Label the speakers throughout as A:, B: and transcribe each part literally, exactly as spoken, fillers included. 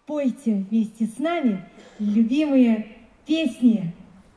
A: Пойте вместе с нами любимые песни.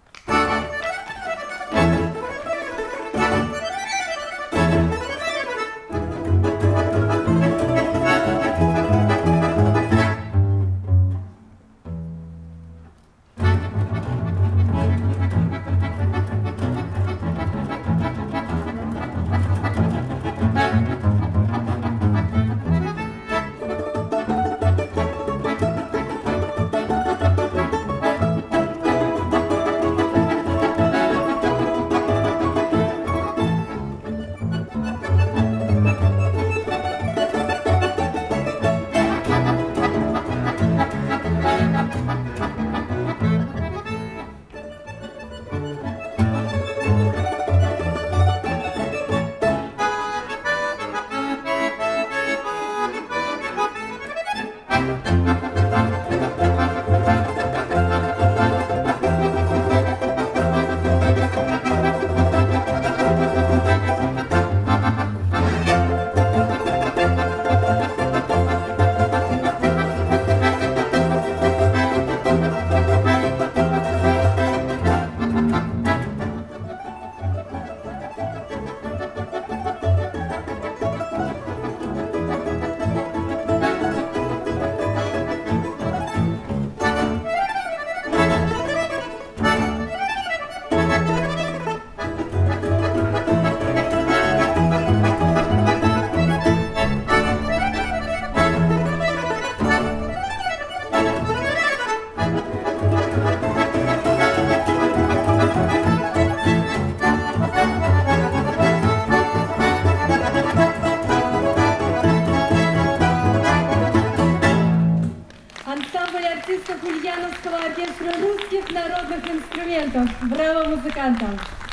A: Артистов Ульяновского оркестра русских народных инструментов. Браво музыкантам!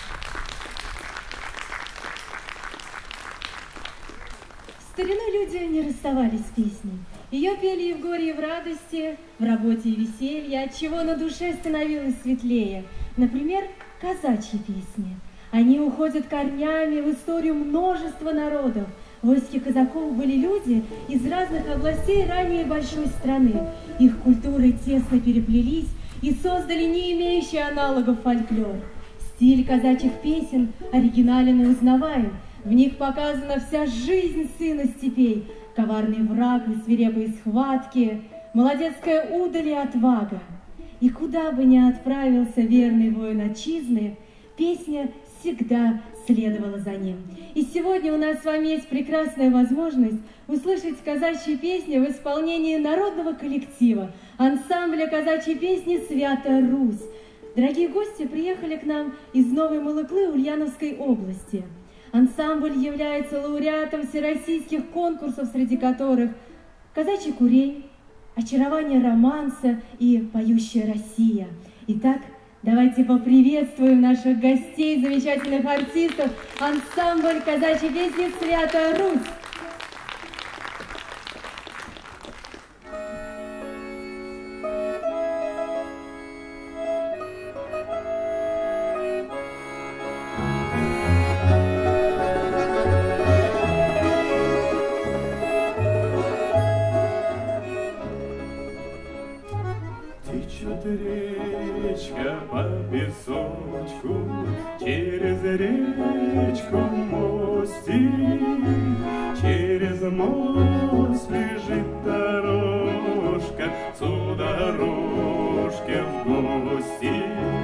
A: В старину люди не расставались с песней. Ее пели и в горе, и в радости, в работе и веселье, отчего на душе становилось светлее. Например, казачьи песни. Они уходят корнями в историю множества народов. В войске казаков были люди из разных областей ранее большой страны. Их культуры тесно переплелись и создали не имеющий аналогов фольклор. Стиль казачьих песен оригинален и узнаваем. В них показана вся жизнь сына степей, коварный враг и свирепые схватки, молодецкая удаль и отвага. И куда бы ни отправился верный воин отчизны, песня всегда следовала за ним. И сегодня у нас с вами есть прекрасная возможность услышать казачьи песни в исполнении народного коллектива, ансамбля казачьей песни «Святая Русь». Дорогие гости приехали к нам из Новой Малыклы Ульяновской области. Ансамбль является лауреатом всероссийских конкурсов, среди которых «Казачий курень», «Очарование романса» и «Поющая Россия». Итак, давайте поприветствуем наших гостей, замечательных артистов, ансамбль казачьей песни «Святая Русь».
B: Речка по песочку, через речку мостик, через мост лежит дорожка, судорожке в гости.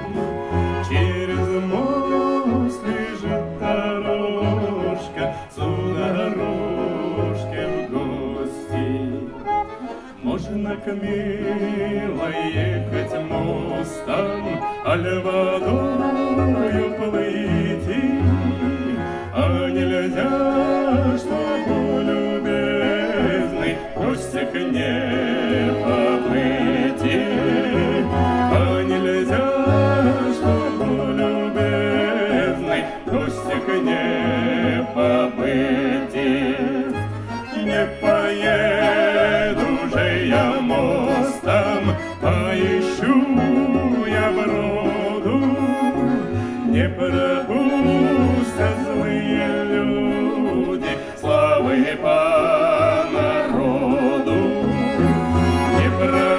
B: Через мост лежит дорожка, судорожке в гости. Можно к милой ехать мостом, аль водою плыти, а нельзя, чтобы любезный гостик не поплыти, а нельзя, чтобы любезный гостик не поплыти. Не поеду же я мостом, поищу я броду, не пропустят злые люди славы по народу. Не пропустят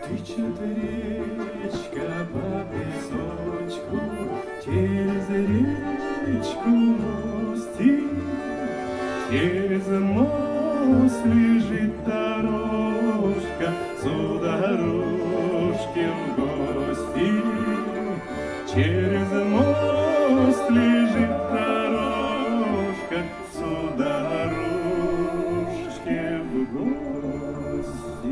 B: Течет речка по песочку, через речку мостик, через мост лежит дорожка, сударушки в гости. Через мост лежит дорожка, сударушки в гости.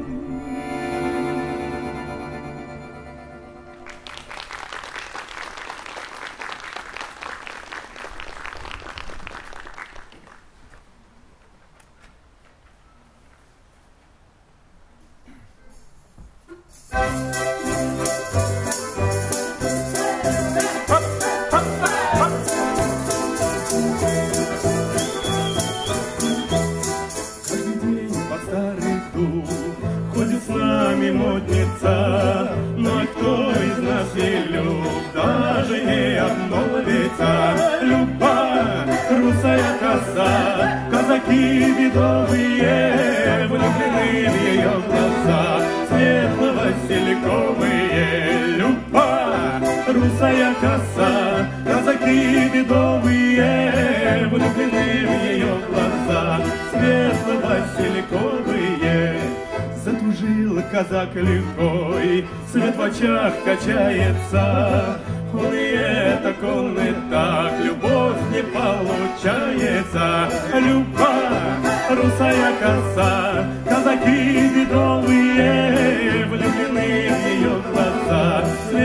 C: Казак лихой, свет в очах качается. Он и это, он и так, любовь не получается. Люба, русая коса, казаки бедовые, влюблены в ее глаза,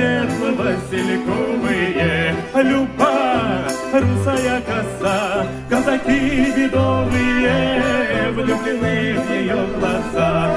C: светло-васильковые. Люба, русая коса, казаки бедовые, влюблены в ее глаза,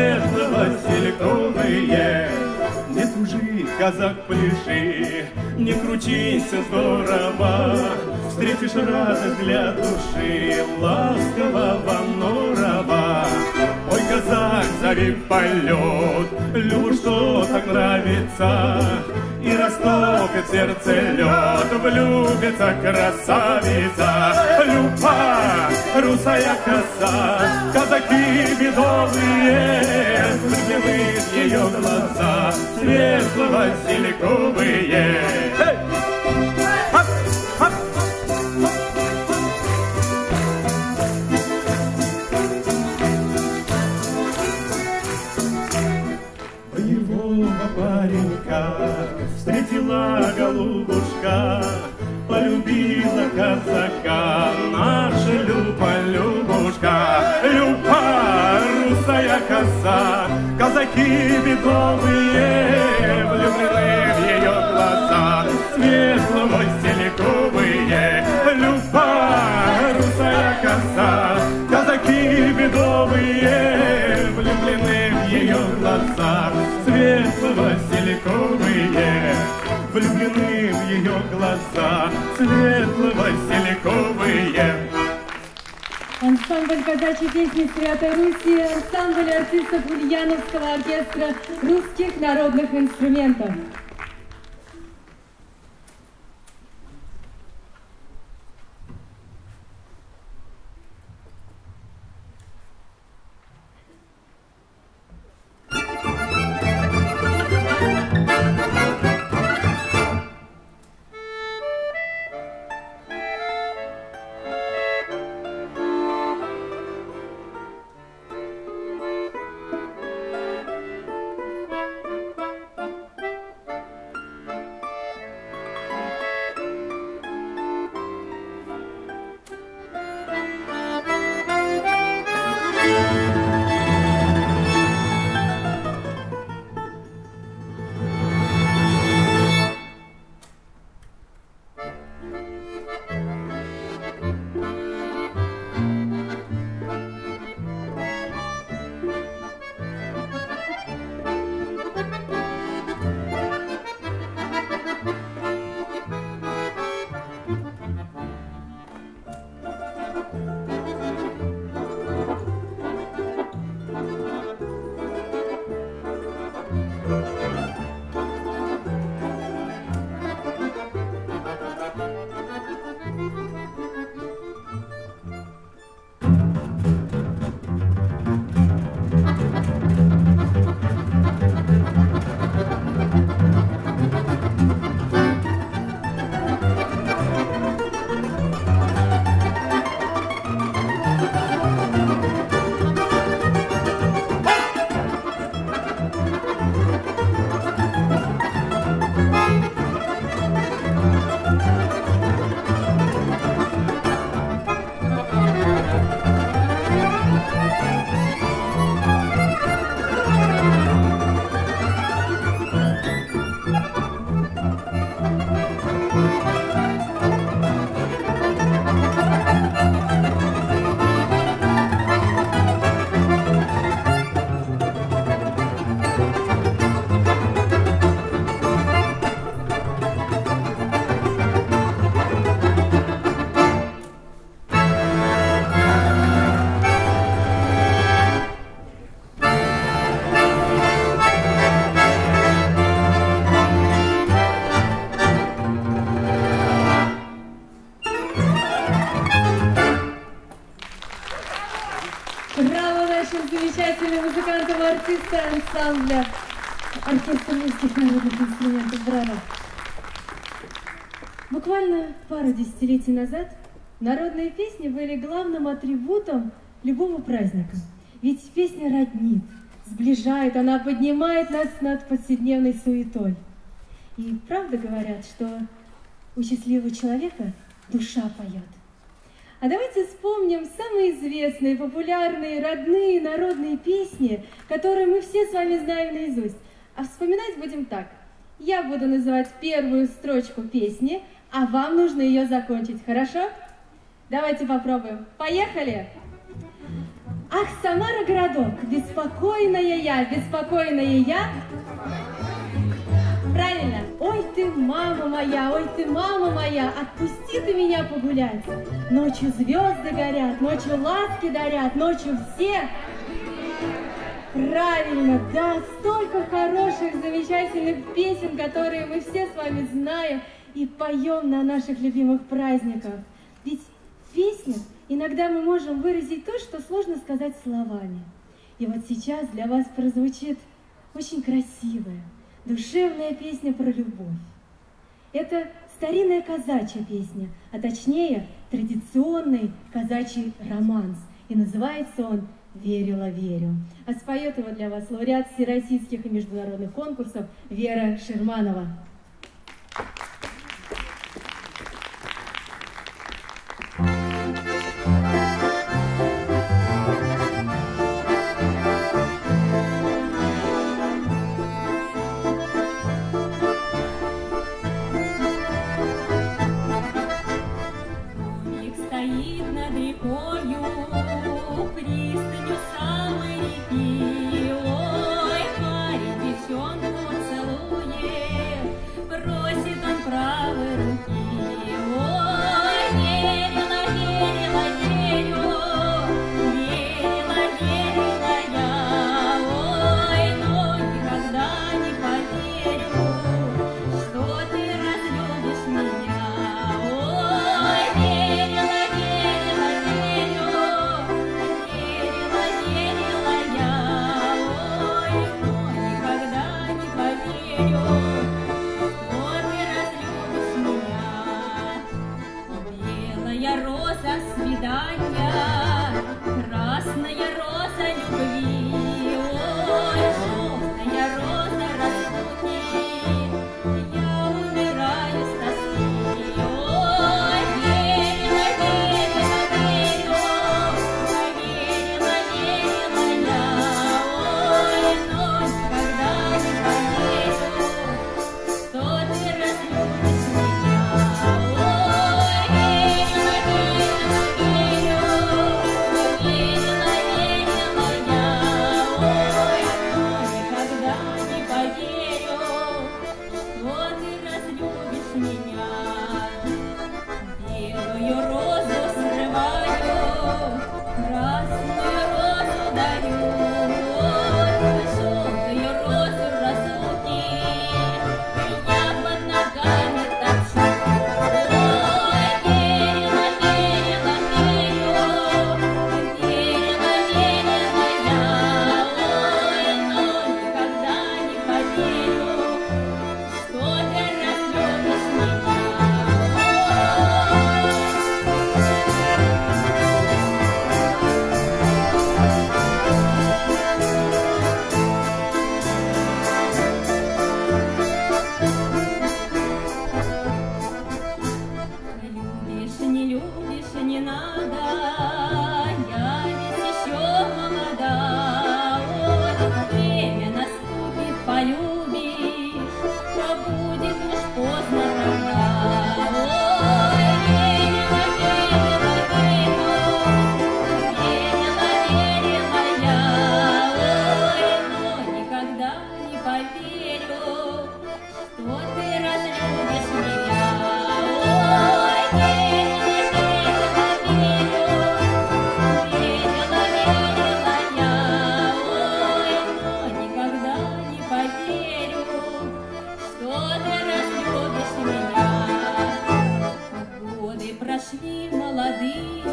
C: светло-васильковые. Не тужи, казак, пляши, не крутись здорово, встретишь радость для души ласкового норова. Ой, казак, зови в полет, Любу, что так нравится, и растопит сердце лед, влюбится красавица. Люба, русая коса, казаки бедовые, влюблены в ее глаза, светло-васильковые. Паренька встретила голубушка, полюбила казака наша Люба, Любушка. Люба, русая коса, казаки бедовые, влюблены в ее глаза, светло-васильковые. Люба, русая коса, казаки бедовые, влюблены в ее глаза, светло-васильковые, влюблены в ее глаза, светло-васильковые.
A: Ансамбль казачьей песни Святой Руси, ансамбль артистов Ульяновского оркестра русских народных инструментов. солиста ансамбля оркестра русских народных инструментов «Браво». Буквально пару десятилетий назад народные песни были главным атрибутом любого праздника. Ведь песня роднит, сближает, она поднимает нас над повседневной суетой. И правда говорят, что у счастливого человека душа поет. А давайте вспомним самые известные, популярные, родные народные песни, которые мы все с вами знаем наизусть. А вспоминать будем так. Я буду называть первую строчку песни, а вам нужно ее закончить, хорошо? Давайте попробуем. Поехали! Ах, Самара, городок, беспокойная я, беспокойная я. Правильно. Ой ты, мама моя, ой ты, мама моя, отпусти ты меня погулять. Ночью звезды горят, ночью ласки дарят, ночью все. Правильно, да, столько хороших, замечательных песен, которые мы все с вами знаем и поем на наших любимых праздниках. Ведь в песнях иногда мы можем выразить то, что сложно сказать словами. И вот сейчас для вас прозвучит очень красивая, душевная песня про любовь. Это старинная казачья песня, а точнее традиционный казачий романс. И называется он «Верила, верю». А споет его для вас лауреат всероссийских и международных конкурсов Вера Шерманова.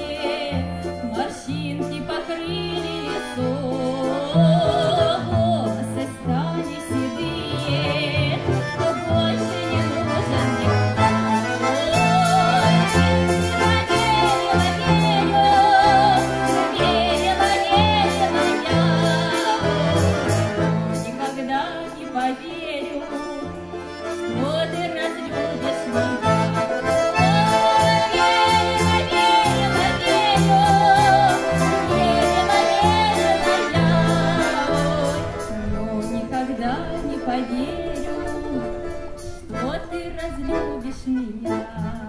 D: Морщинки покрыли лицо.
A: поверю, что ты разлюбишь меня. Поверю, что ты разлюбишь меня.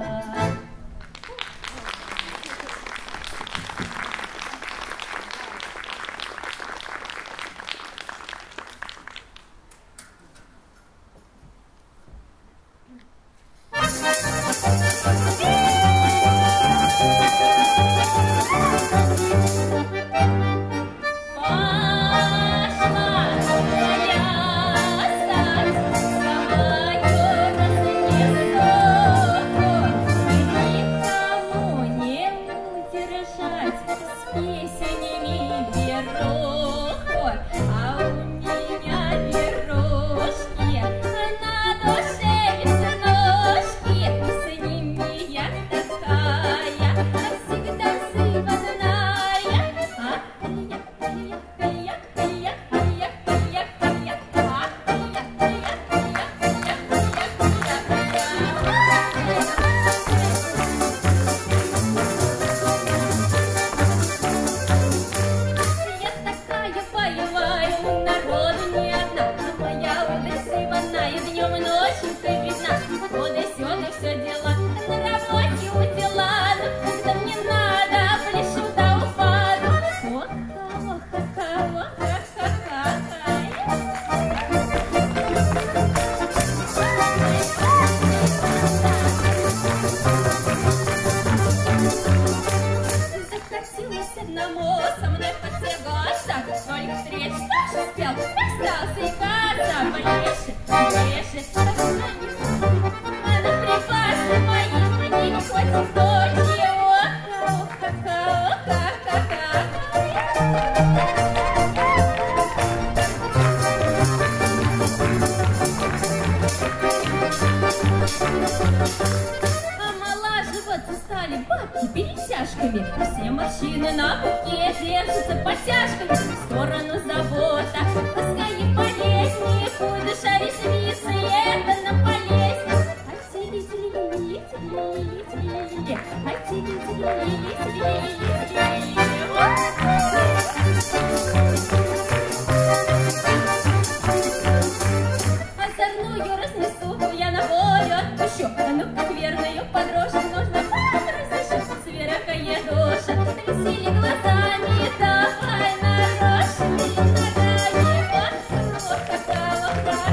D: Все морщины на руке держатся подтяжкой в сторону забота. Пускай и болезни, душа веселится, и это нам полезнее. А теле-теле-теле-теле, а теле-теле-теле-теле. Озорную разнесу я на волю отпущу, а ну как верную подружку нужно разрешу. Сверкая душа, весели глазами, давай нарочными ногами. Вот какого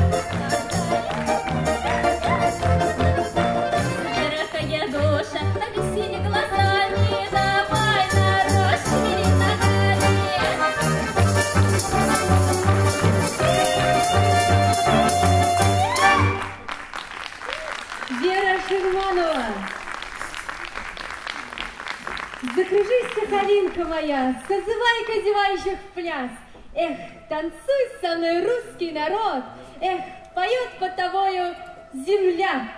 D: Сверкая душа, весели глазами, давай нарочными ногами.
A: Вера Шерманова. Закружись, Сахалинка моя, созывай-ка зевающих в пляс. Эх, танцуй со мной, русский народ, эх, поет под тобою земля.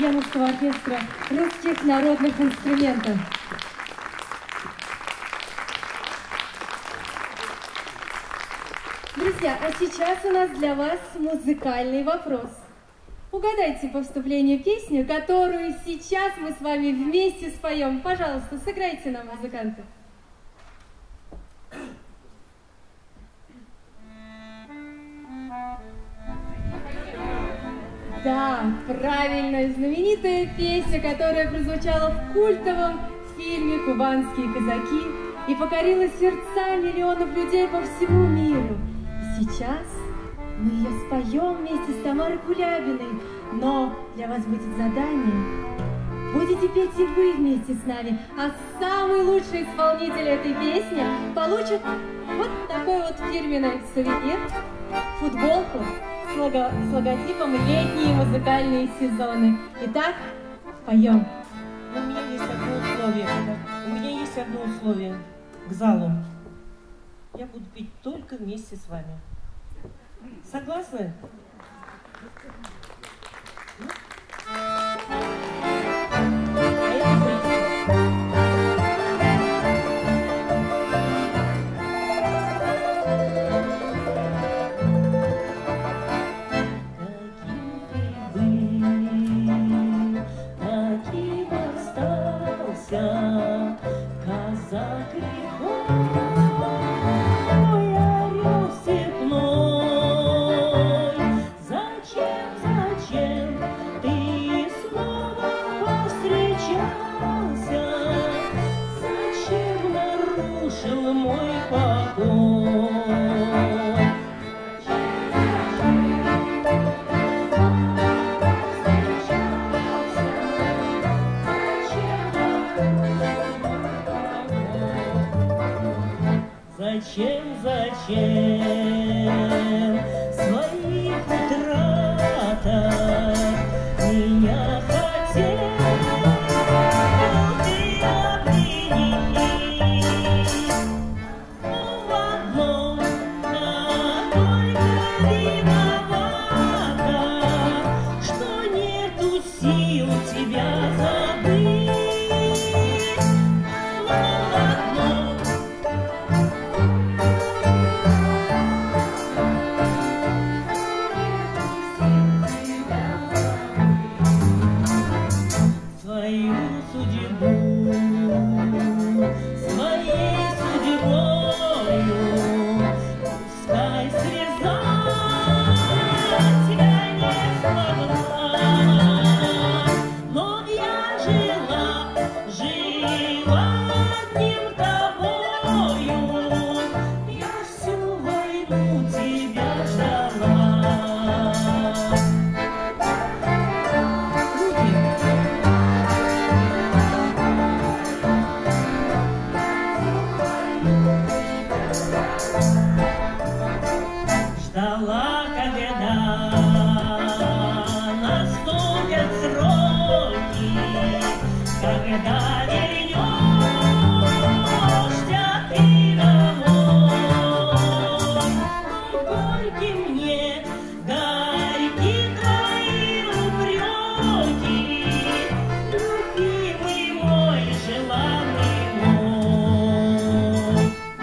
A: Ульяновского оркестра русских народных инструментов. Друзья, а сейчас у нас для вас музыкальный вопрос. Угадайте по вступлению песню, которую сейчас мы с вами вместе споем. Пожалуйста, сыграйте нам, музыканты. Да, правильно, знаменитая песня, которая прозвучала в культовом фильме «Кубанские казаки» и покорила сердца миллионов людей по всему миру. И сейчас мы ее споем вместе с Тамарой Кулябиной, но для вас будет задание. Будете петь и вы вместе с нами, а самый лучший исполнитель этой песни получит вот такой вот фирменный сувенир, футболку с, лого, с логотипом «Летние музыкальные сезоны». Итак, поем.
E: У меня есть одно условие. У меня есть одно условие к залу. Я буду петь только вместе с вами. Согласны?
F: Зачем, зачем своих утратах меня хотел ты обвинить? В одном я только виновата, что нету сил тебя забыть. Ждала, когда наступят сроки, когда вернешься ты домой. Горьки мне, горьки твои упреки, любимый мой, желанный мой.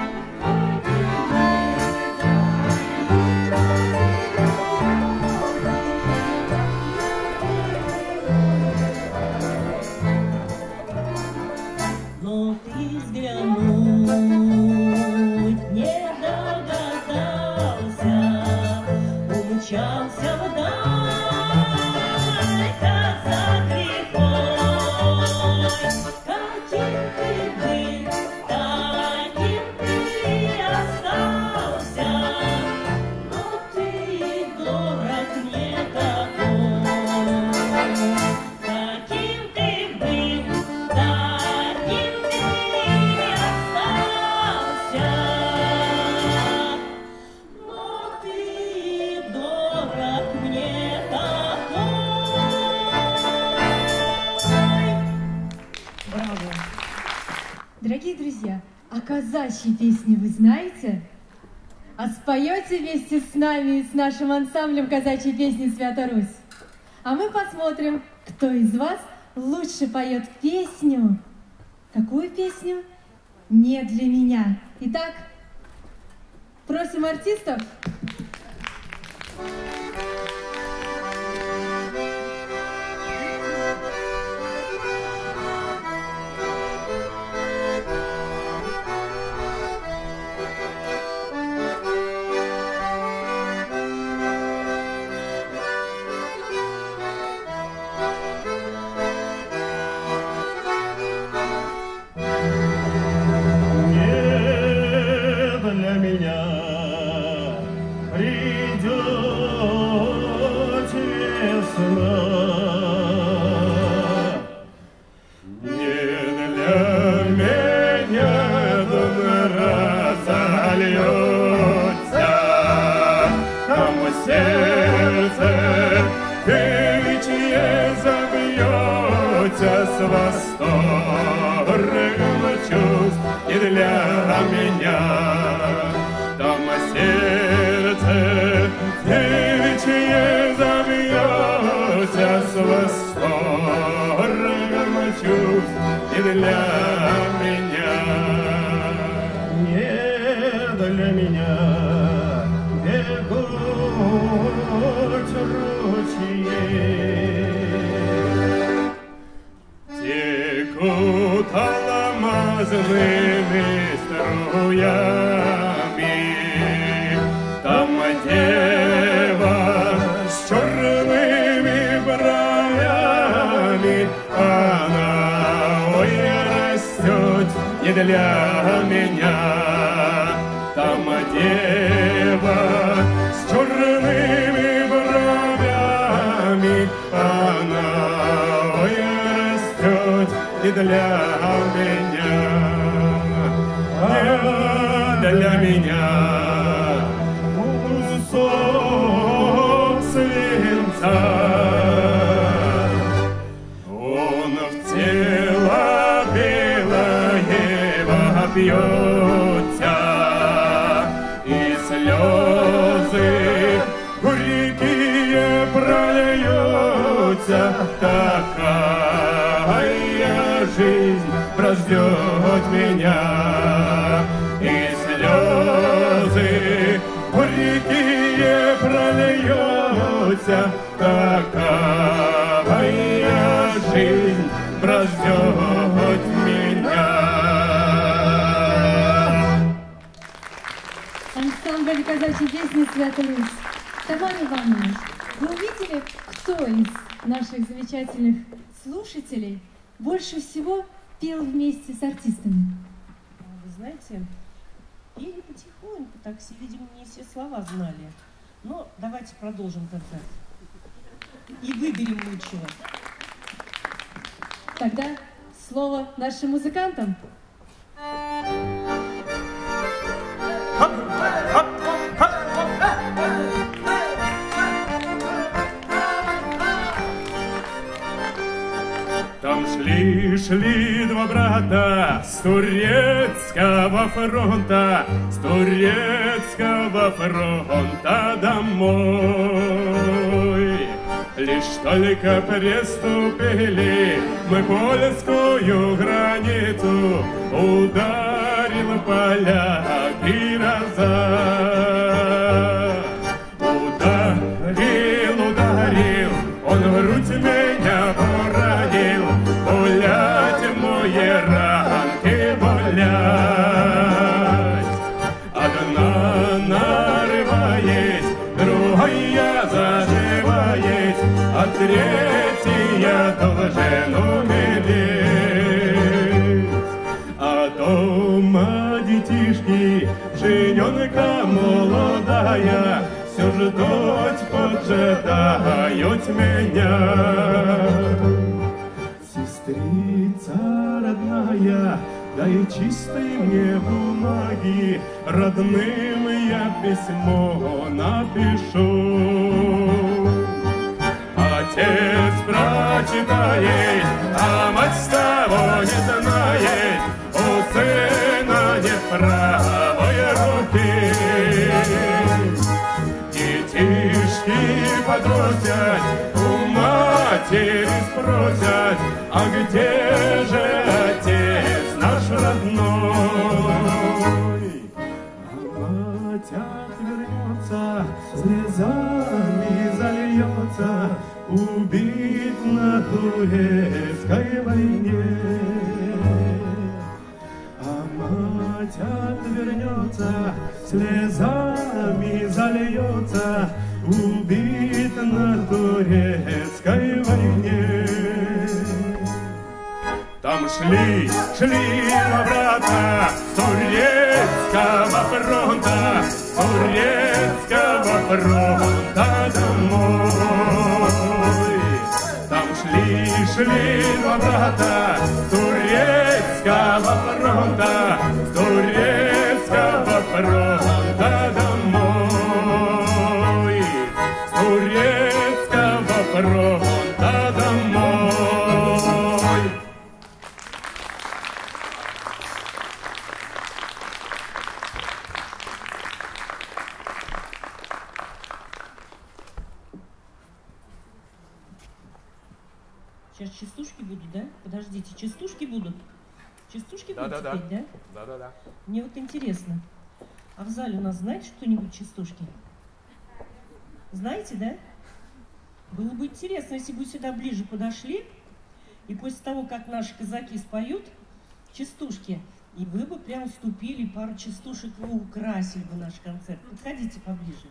F: Но ты взглянуть не догадался, умчался вдаль казак лихой. Каким ты был, таким ты и остался, но ты дорог мне такой. Каким ты был, таким ты и остался, но ты дорог мне такой.
E: Браво!
A: Дорогие друзья, а казачьи песни вы знаете? А споете вместе с нами и с нашим ансамблем казачьей песни «Свята Русь»? А мы посмотрим, кто из вас лучше поет песню? Какую песню? Не для меня. Итак, просим артистов.
C: С восторгом чувств и для меня. Там сердце девичье забьется с восторгом чувств и для меня. Не для меня бегут ручьи, текут алмазными струями. Там дева с черными бровями, она, ой, растет не для меня. Там дева с черными бровями, она, ой, и для меня, не для меня кусок свинца. Он в тело белое вопьется, и слезы горькие прольются. Такая жизнь прождет меня, и слезы горькие прольются. Такая жизнь прождет меня.
A: Ансамбль казачьей песни «Святая Русь». Тамара Ивановна, вы увидели, кто из наших замечательных слушателей больше всего пел вместе с артистами?
E: Вы знаете, пели потихоньку, так все, видимо, не все слова знали. Но давайте продолжим концерт и выберем лучшего.
A: Тогда слово нашим музыкантам.
C: Там шли-шли два брата с турецкого фронта, с турецкого фронта домой. Лишь только приступили мы польскую границу, ударил поляк и раза. Ударил, ударил, он в грудь меня поранил, гулять мои ранки гулять. Одна нарывает, другая заживает, а третья должен умереть. А дома детишки, жененка молодая, все ждать поджидают меня. Сестрица родная, дай чистой мне бумаги, родным я письмо напишу. Отец прочитает, а мать с того не знает, у сына нет правой руки. Детишки подростят, у матери спросят, а где же отец наш родной? А мать отвернется, слезами зальется, убит на турецкой войне. А мать отвернется, слезами зальется, убит на турецкой войне. Там шли, шли обратно с турецкого фронта, с турецкого фронта домой. Там шли, шли обратно с турецкого фронта, с турецкого фронта домой. С турецкого фронта домой.
E: Сейчас частушки будут, да? Подождите, частушки будут? Частушки
C: Да,
E: будут
C: да,
E: теперь, да?
C: Да, да, да.
E: Мне вот интересно, а в зале у нас знаете что-нибудь частушки? Знаете, да? Было бы интересно, если бы сюда ближе подошли, и после того, как наши казаки споют частушки, и вы бы прям вступили, пару частушек вы украсили бы наш концерт. Подходите поближе.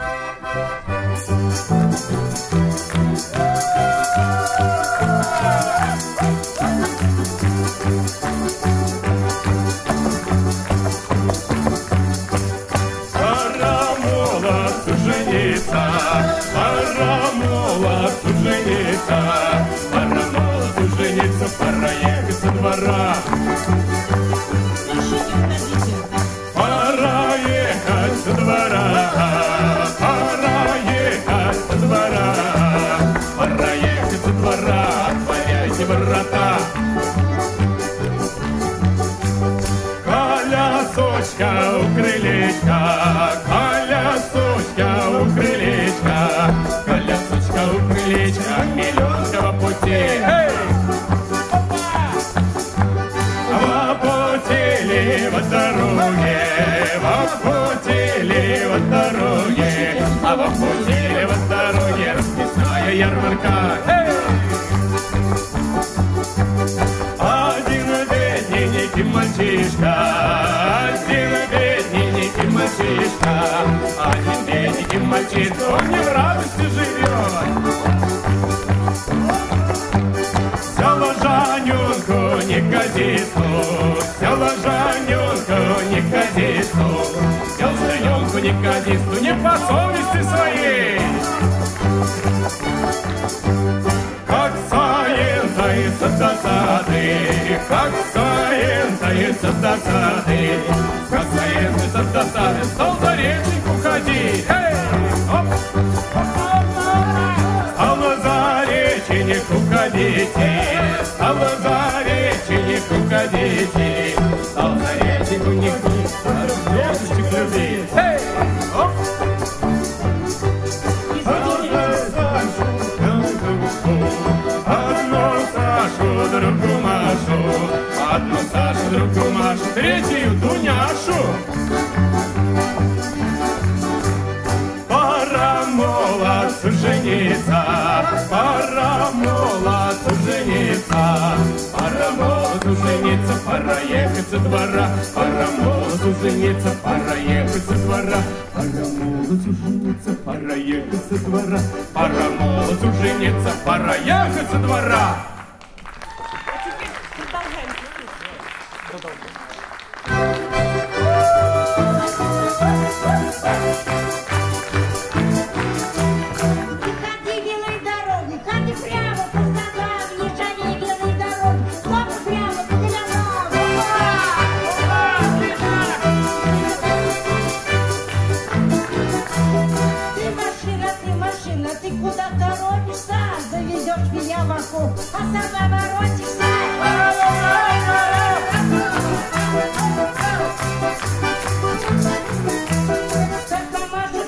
C: Пора молодцу жениться, пора молодцу жениться, пора молодцу жениться, пора ехать со двора.
E: Еще не уходите.
C: Пора ехать со двора, пора ехать со двора, пора ехать со двора, отворяйте врата. Колясочка у крылечка, колясочка у крылечка, колясочка у крылечка, миллионного пути. Эй! Вопутили в дороге, вопутили в дороге, а вопутили в дороге расписная ярмарка. Эй! Один бедненький мальчишка, один бедненький мальчишка, один бедненький мальчишка, он не в радости живет. Взяла Жанюнку неказисту, взяла Жанюнку неказисту, взял Жанюнку неказисту не по совести своей. Как Саин таится от досады, как Саин таится от досады, как Саин таится от досады, стал за реченьку ходить. Эй! Оп! Стала за реченьку ходить, стала за реченьку ходить, стал за реченьку не ходить, девочек любить. Эй! Оп! Одну Сашу, другу Машу, одну Сашу, другу Машу, третью Дуняшу. Пора молодцу жениться, пора молодцу жениться, пора молодцу жениться, пора ехать со двора, пора молодцу жениться, пора ехать со двора, пора молодцу жениться, пора ехать со двора, пора молодцу жениться, пора ехать со двора.
G: Ходи белой дорогой, ходи прямо по стадам, езжай белой дорогой, лопай прямо по телянам. Ты машина, ты машина, ты куда торопишься? Заведешь меня вокруг, а сама воротишься. Только Маша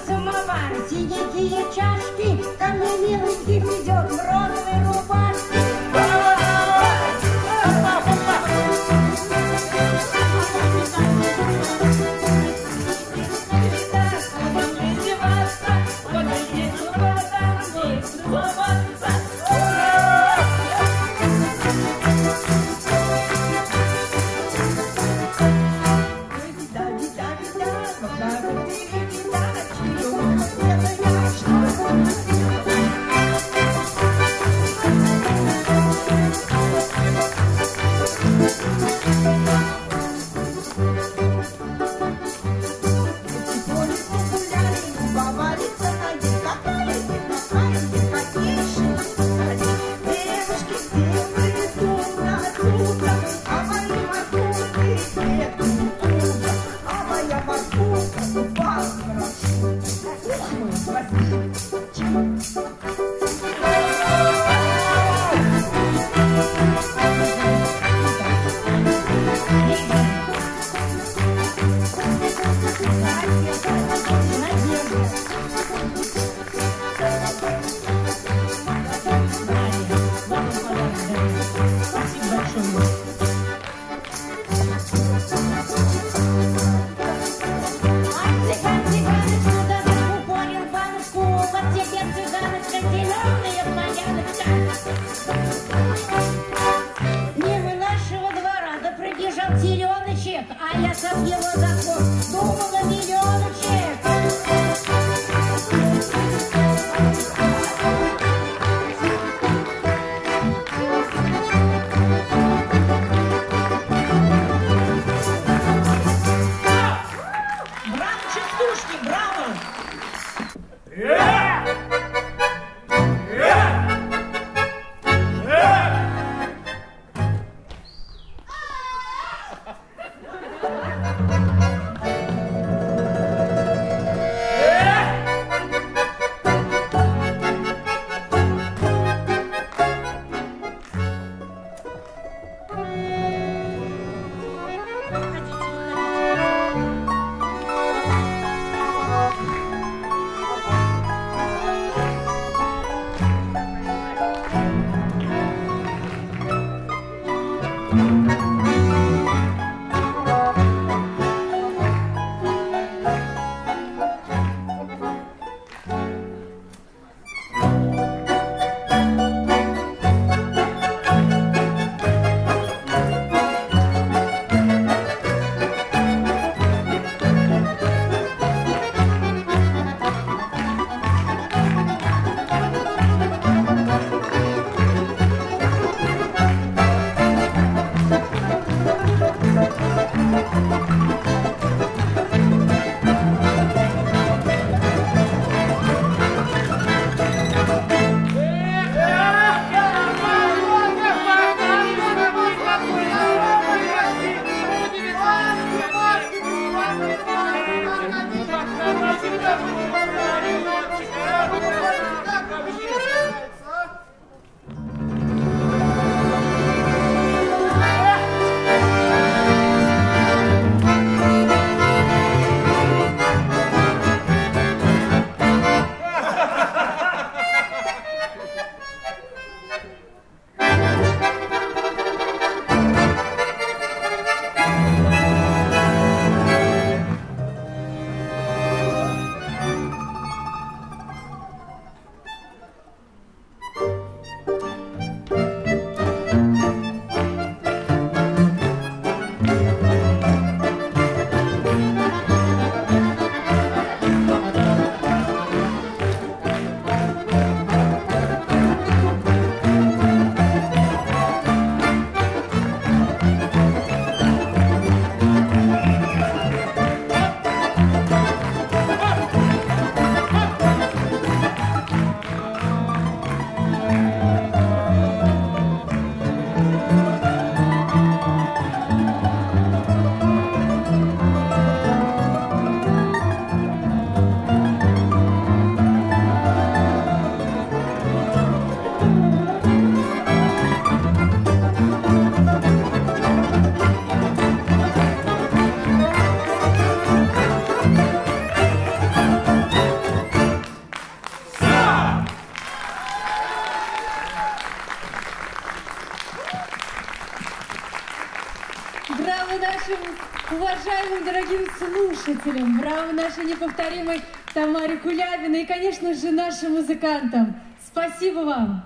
A: Браво нашим уважаемым дорогим слушателям, браво нашей неповторимой Тамаре Кулябиной и, конечно же, нашим музыкантам. Спасибо вам!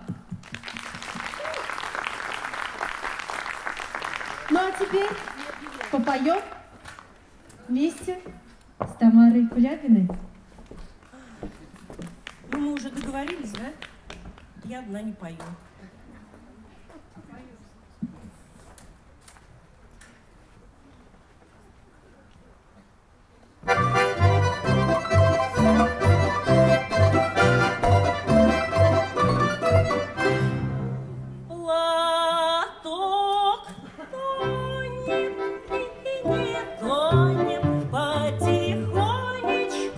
A: Ну а теперь попоем вместе с Тамарой Кулябиной.
E: Ну, мы уже договорились, да? Я одна не пою.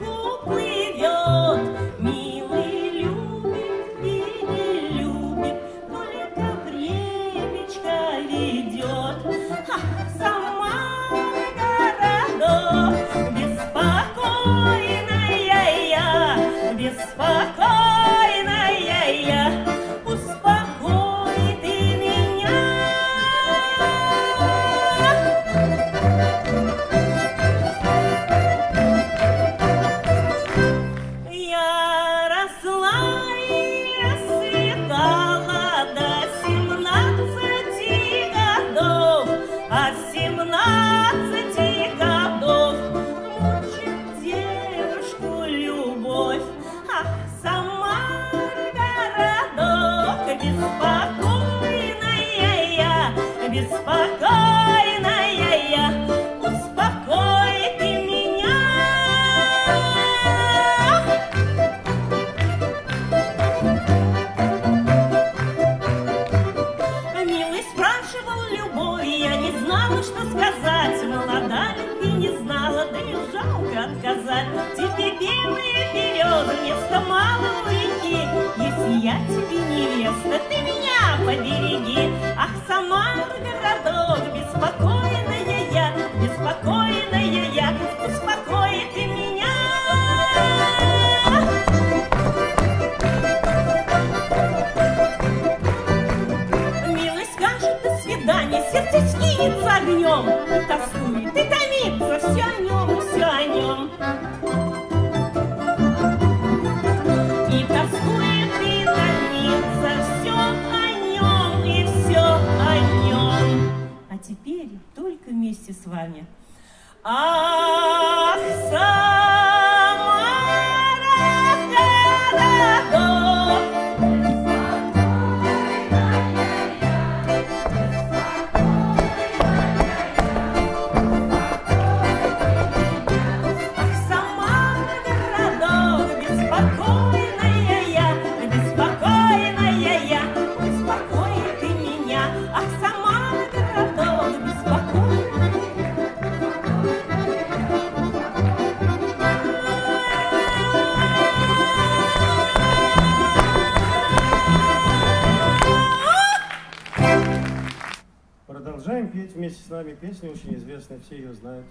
F: Милый любит и не любит, отказать. Тебе белые березы вместо малого реки. Если я тебе невеста, ты меня побереги. Ах, Самара, городок, беспокойная я, беспокойная я, успокой ты меня. Милость скажет до свидания, сердце скинется огнем. И тоскует, и томится, все о нем, все о нем. И тоскует, и томится, все о нем, и все о нем. А теперь только вместе с вами. Ах, Самара, городок, ах, Самара, городок, беспокойная я, беспокойная я, успокой ты меня. Ах, Самара, городок, беспокойная.
H: Продолжаем петь вместе с нами песню, очень известная, все ее знают.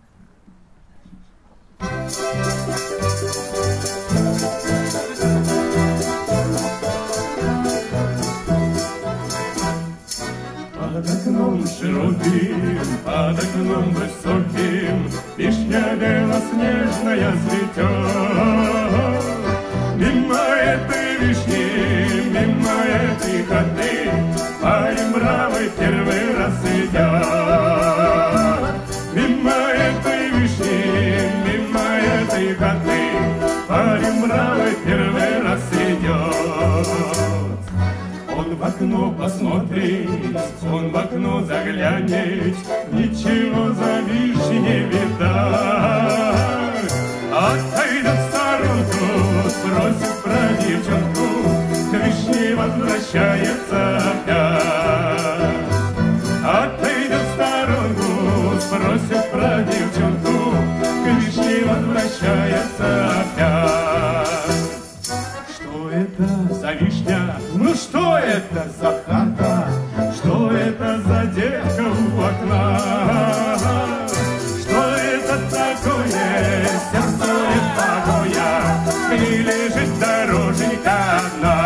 B: Под окном широким, под окном высоким вишня белоснежная цветет. Мимо этой вишни, мимо этой ходы парень бравый первый раз идет. Мимо этой вишни, мимо этой ходы парень бравый первый раз идет. Он в окно посмотрит, он в окно заглянет, ничего за вишней не видать. Отойдет в сторонку, спросит про девчонку, к вишне возвращается опять. Отойдет в сторонку, спросит про девчонку, к вишне возвращается опять. Что это за вишня? Ну что это за хата? Что это за девка у окна? Что это такое? Сердце покоя, не лежит дороженька одна.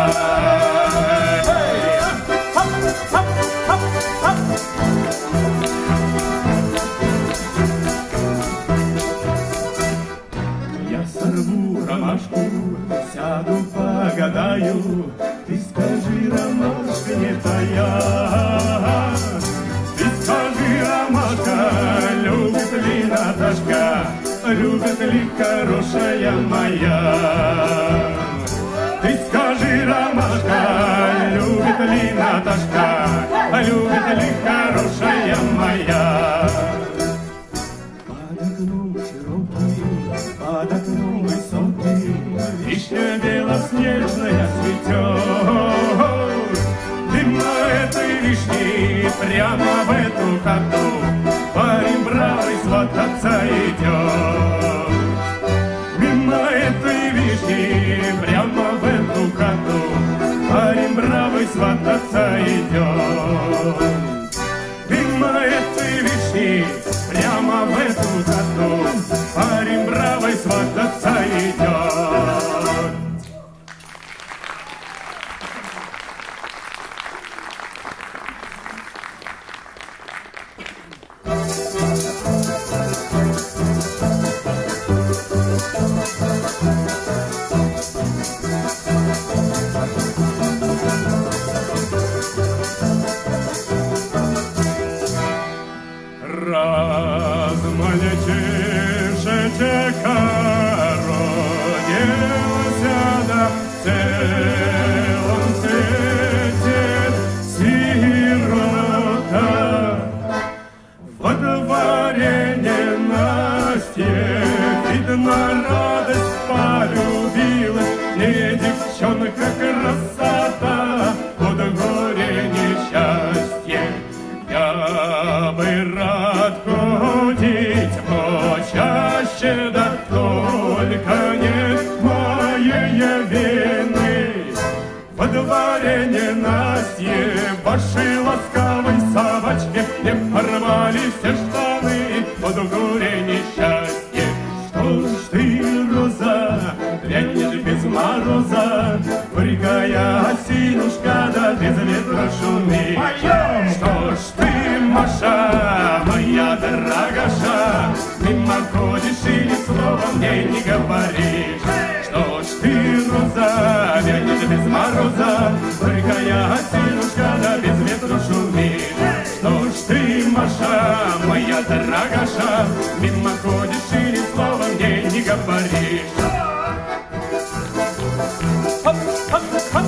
B: Хоп, хоп, хоп, хоп. Я сорву ромашку, сяду, погадаю, ты скажи, ромашка не твоя. Ты скажи, ромашка, любит ли Наташка, любит ли хорошая моя? Ты скажи, ромашка, любит ли Наташка, любит ли хорошая моя? Под окном широким, под окном высоким вишня белоснежная цветет. Мимо этой вишни, прямо в эту хату парень бравый свататься идет. Мимо этой вишни, прямо в эту хату парень бравый свататься идет. Мимо этой вишни, прямо в эту хату парень бравый свататься идет. Размолечившаяся родился на целом свете сирота. Во дворе ненастье, видно, радость полюбилась, не девчонка красота, под горе несчастье. Я бы рад ходить почаще, да
C: ходишь и ни слова мне не говоришь. Что ж ты, роза, вянешь без мороза, горькая осинушка, да без ветру шумишь. Что ж ты, Маша, моя дорогоша, мимо ходишь и ни слова мне не говоришь. Хоп, хоп, хоп.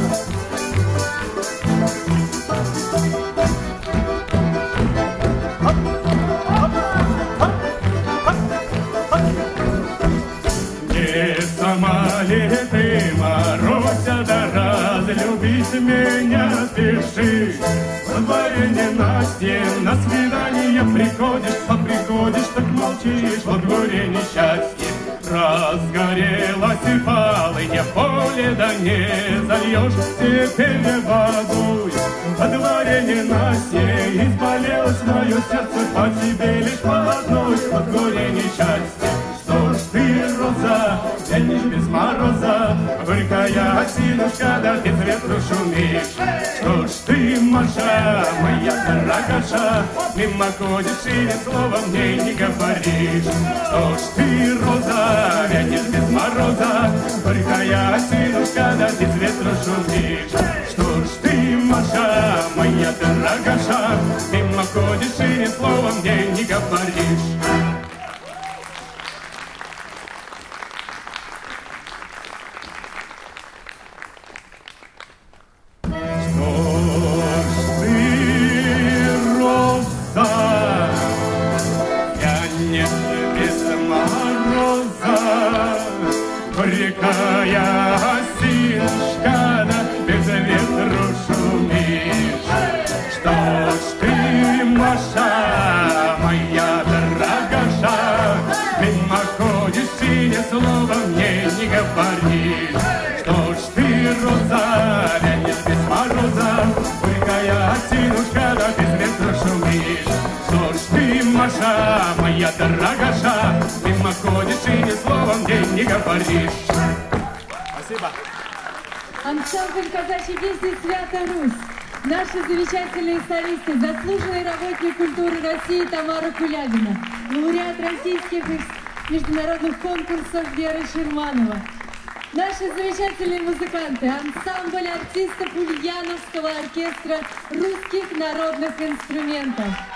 C: Сама ли ты, Маруся, да разлюбить меня спешишь? Во дворе ненастье, на свидание приходишь, а приходишь, так молчишь, во дворе несчастье. Разгорелась и полыня, поле да не зальешь, теперь не водой. Во дворе ненастье, изболелось мое сердце, по тебе лишь по одной, во дворе несчастье. Что ж ты, роза, вянешь без мороза, горькая осинушка, да без ветру шумишь. Что ж ты, Маша, моя дорогоша, мимо ходишь и ни слова мне не говоришь. Что ж ты, роза, вянешь без мороза, горькая осинушка, да без ветру шумишь. Что ж ты, Маша, моя дорогоша, мимо ходишь и ни слова мне не говоришь. Горькая осинушка, да без ветру шумишь. Что ж ты, Маша, моя дорогоша, мимо ходишь и ни слова мне не говоришь. Что ж ты, роза, вянешь без мороза, горькая осинушка, да без ветру шумишь. Что ж ты, Маша, моя дорогоша, мимо ходишь и ни слова мне не говоришь. Спасибо.
A: Ансамбль казачьей песни «Свята Русь». Наши замечательные солисты, заслуженный работник культуры России Тамара Кулябина, лауреат российских и международных конкурсов Вера Шерманова. Наши замечательные музыканты, ансамбль артистов Ульяновского оркестра русских народных инструментов.